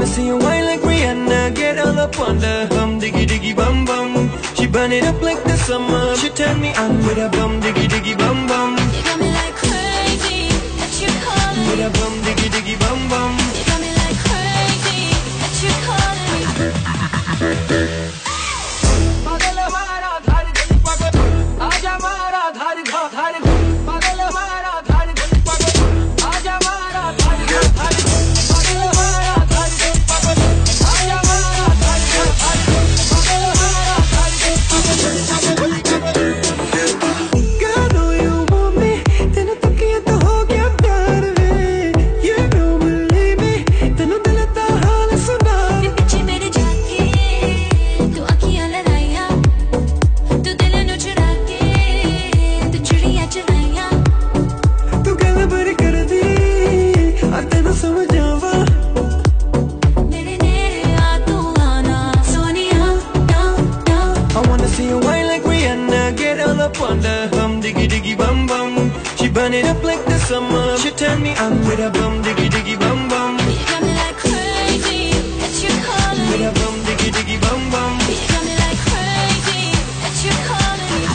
wanna see you whine like Rihanna, get all up on the diggy diggy bum bum. She burn it up like the summer. She turn me on with a bum diggy diggy bum bum. You got me like crazy, that you calling With me. a bum diggy diggy bum bum. You got me like crazy, that you calling me. पागल हमारा धार गली पागल आजा हमारा धार घा धार पागल हमारा धार गली पागल आजा हमारा धार घा धार पागल हमारा धार गली पागल आजा हमारा धार घा धार पागल हमारा धार गली पागल Girl, I know you want me. तेनू तकिया तो हो गया प्यार वे. You don't believe me. तेनू दिल दा हाल सुना. पीछे मेरे जाके तू अखियां लड़ाइया, तू दिल नू चुरा के तू चिड़िया चुराइया. तू गल बड़ी कर दी. आ तेनू समझ आवा. मेरे नेड़े आ तू आना Sonia. I wanna see you whine like Rihanna, get all up on the diggy diggy bum bum. She burn it up like the summer. She turn me on with a bum diggy diggy bum bum. You got me like crazy, that you calling With me. a bum diggy diggy bum bum. You got me like crazy, that you calling me.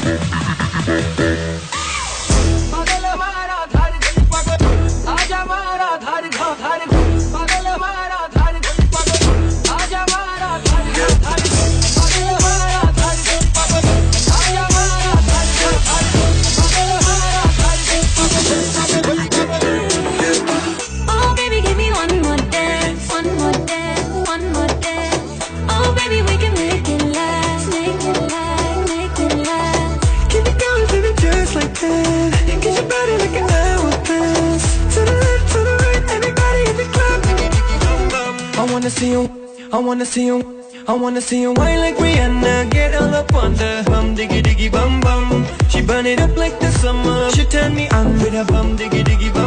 पागल हमारा धार गली पागल आजा हमारा धार घा धार पागल हमारा धार गली पागल आजा हमारा धार घा धार पागल हमारा धार गली पागल आजा हमारा धार घा धार पागल हमारा धार गली पागल Oh baby, give me one more dance, one more dance, one more dance. Oh baby, we can make it last, make it last, make it last. Keep it going, baby, just like that. Get your body like an hourglass. To the left, to the right, everybody in the club. I wanna see you, I wanna see you, I wanna see you whine like Rihanna, get all up on the diggy diggy bum bum. She burn it up like the summer. She turn me on with a bum diggy diggy bum.